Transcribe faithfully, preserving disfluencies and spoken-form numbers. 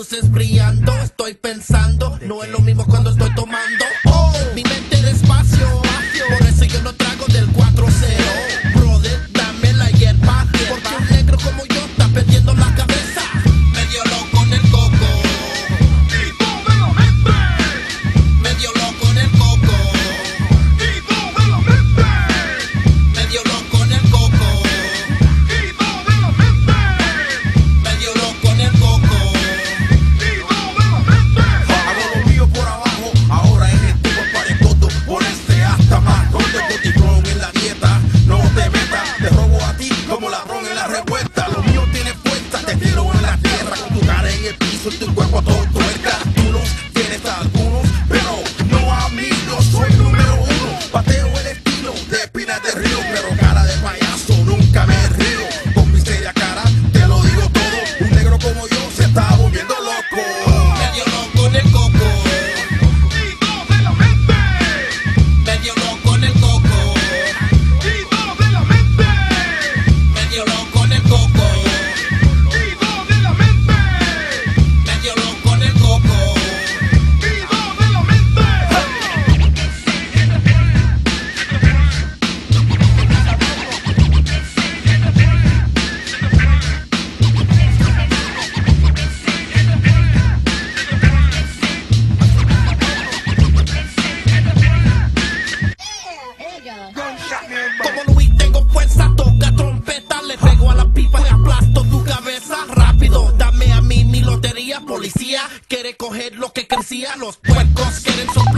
luces brillando, estoy pensando, no es lo mismo cuando estoy tomando. Oh, mi mente despacio, por eso yo no trago del cuatro cero. Brother, dame la hierba, porque un negro como yo está perdiendo la cabeza. Medio loco en el coco, medio loco en el coco, medio loco en el coco, medio loco en el coco. Hago lo mío por abajo, ahora en el tubo para el coto, poneste hasta más. Donde cotitrón en la dieta, no te metas, te robo a ti como ladrón en la revuelta. Lo mío tiene fuerza, te tiro en la tierra, con tu cara en el piso y tu cuerpo todo tuerca. Tú los tienes a algunos, pero no a mí, yo soy número uno. Pateo el estilo de Pinas de Río, pero cara de payaso nunca me río. Con mi seria cara te lo digo todo, un negro como yo se está volviendo loco. Medio loco en el coco, medio loco en el coco, medio loco en el coco, medio loco en el coco. Como Luis tengo fuerza, toca trompeta, le pego a la pipa y aplasto tu cabeza. Rápido, dame a mí mi lotería, policía quiere coger lo que crecía, los puercos quieren soltar.